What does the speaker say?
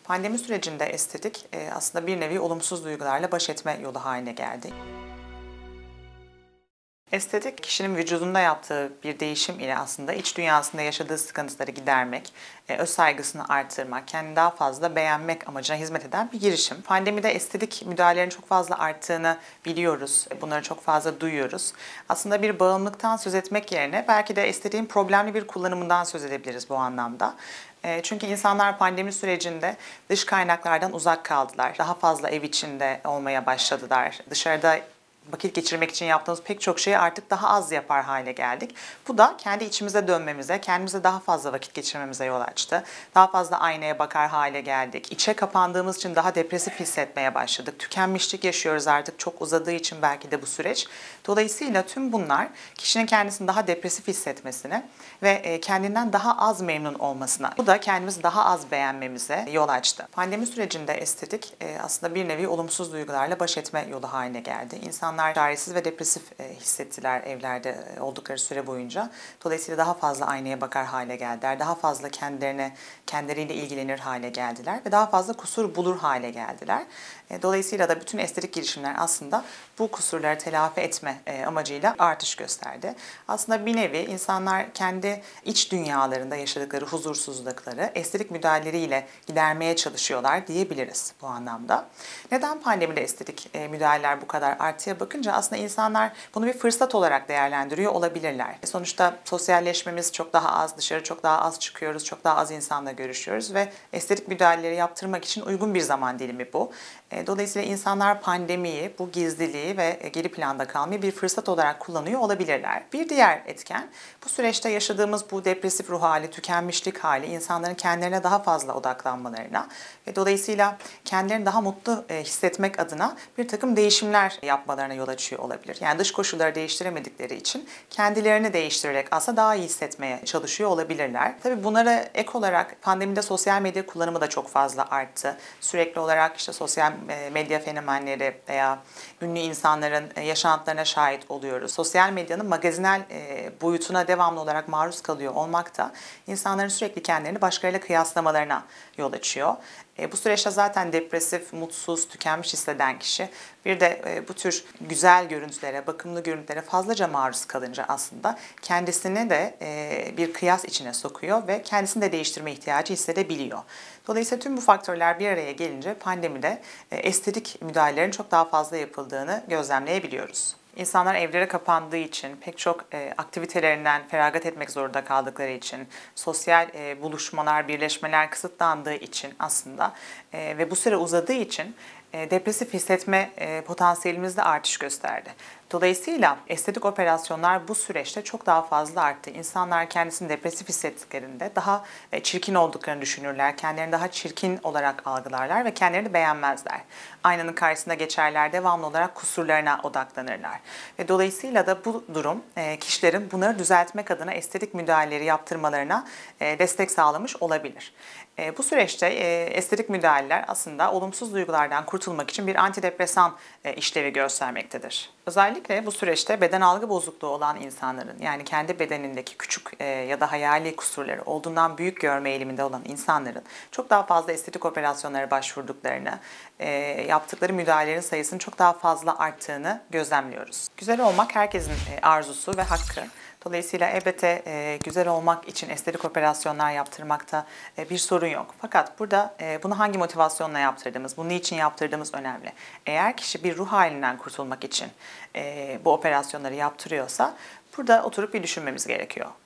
Pandemi sürecinde estetik aslında bir nevi olumsuz duygularla baş etme yolu haline geldi. Estetik, kişinin vücudunda yaptığı bir değişim ile aslında iç dünyasında yaşadığı sıkıntıları gidermek, öz saygısını artırmak, kendini daha fazla beğenmek amacına hizmet eden bir girişim. Pandemide estetik müdahalelerin çok fazla arttığını biliyoruz, bunları çok fazla duyuyoruz. Aslında bir bağımlılıktan söz etmek yerine belki de estetiğin problemli bir kullanımından söz edebiliriz bu anlamda. Çünkü insanlar pandemi sürecinde dış kaynaklardan uzak kaldılar. Daha fazla ev içinde olmaya başladılar. Dışarıda vakit geçirmek için yaptığımız pek çok şeyi artık daha az yapar hale geldik. Bu da kendi içimize dönmemize, kendimize daha fazla vakit geçirmemize yol açtı. Daha fazla aynaya bakar hale geldik. İçe kapandığımız için daha depresif hissetmeye başladık. Tükenmişlik yaşıyoruz artık çok uzadığı için belki de bu süreç. Dolayısıyla tüm bunlar kişinin kendisini daha depresif hissetmesine ve kendinden daha az memnun olmasına, bu da kendimizi daha az beğenmemize yol açtı. Pandemi sürecinde estetik aslında bir nevi olumsuz duygularla baş etme yolu haline geldi. İnsanlar çaresiz ve depresif hissettiler evlerde oldukları süre boyunca. Dolayısıyla daha fazla aynaya bakar hale geldiler. Daha fazla kendileriyle ilgilenir hale geldiler ve daha fazla kusur bulur hale geldiler. Dolayısıyla da bütün estetik girişimler aslında bu kusurları telafi etme amacıyla artış gösterdi. Aslında bir nevi insanlar kendi iç dünyalarında yaşadıkları huzursuzlukları estetik müdahaleleriyle gidermeye çalışıyorlar diyebiliriz bu anlamda. Neden pandemide estetik müdahaleler bu kadar artıya bakınca aslında insanlar bunu bir fırsat olarak değerlendiriyor olabilirler. Sonuçta sosyalleşmemiz çok daha az, dışarı çok daha az çıkıyoruz, çok daha az insanla görüşüyoruz ve estetik müdahaleleri yaptırmak için uygun bir zaman dilimi bu. Dolayısıyla insanlar pandemiyi, bu gizliliği ve geri planda kalmayı bir fırsat olarak kullanıyor olabilirler. Bir diğer etken, bu süreçte yaşadığımız bu depresif ruh hali, tükenmişlik hali insanların kendilerine daha fazla odaklanmalarına ve dolayısıyla kendilerini daha mutlu hissetmek adına bir takım değişimler yapmalarına yol açıyor olabilir. Yani dış koşulları değiştiremedikleri için kendilerini değiştirerek aslında daha iyi hissetmeye çalışıyor olabilirler. Tabii bunlara ek olarak pandemide sosyal medya kullanımı da çok fazla arttı. Sürekli olarak işte sosyal medya fenomenleri veya ünlü insanların yaşantılarına şahit oluyoruz. Sosyal medyanın magazinel boyutuna devamlı olarak maruz kalıyor olmak da insanların sürekli kendilerini başkalarıyla kıyaslamalarına yol açıyor. Bu süreçte zaten depresif, mutsuz, tükenmiş hisseden kişi bir de bu tür güzel görüntülere, bakımlı görüntülere fazlaca maruz kalınca aslında kendisini de bir kıyas içine sokuyor ve kendisini de değiştirme ihtiyacı hissedebiliyor. Dolayısıyla tüm bu faktörler bir araya gelince pandemide estetik müdahalelerin çok daha fazla yapıldığını gözlemleyebiliyoruz. İnsanlar evlere kapandığı için, pek çok aktivitelerinden feragat etmek zorunda kaldıkları için, sosyal buluşmalar, birleşmeler kısıtlandığı için aslında ve bu süre uzadığı için depresif hissetme potansiyelimiz de artış gösterdi. Dolayısıyla estetik operasyonlar bu süreçte çok daha fazla arttı. İnsanlar kendisini depresif hissettiklerinde daha çirkin olduklarını düşünürler, kendilerini daha çirkin olarak algılarlar ve kendilerini beğenmezler. Aynanın karşısında geçerler, devamlı olarak kusurlarına odaklanırlar. Ve dolayısıyla da bu durum kişilerin bunları düzeltmek adına estetik müdahaleleri yaptırmalarına destek sağlamış olabilir. Bu süreçte estetik müdahaleler aslında olumsuz duygulardan kurtulmak için bir antidepresan işlevi göstermektedir. Özellikle bu süreçte beden algı bozukluğu olan insanların, yani kendi bedenindeki küçük ya da hayali kusurları olduğundan büyük görme eğiliminde olan insanların çok daha fazla estetik operasyonlara başvurduklarını, yaptıkları müdahalelerin sayısının çok daha fazla arttığını gözlemliyoruz. Güzel olmak herkesin arzusu ve hakkı. Dolayısıyla elbette güzel olmak için estetik operasyonlar yaptırmakta bir sorun yok. Fakat burada bunu hangi motivasyonla yaptırdığımız, bunu niçin yaptırdığımız önemli. Eğer kişi bir ruh halinden kurtulmak için bu operasyonları yaptırıyorsa burada oturup bir düşünmemiz gerekiyor.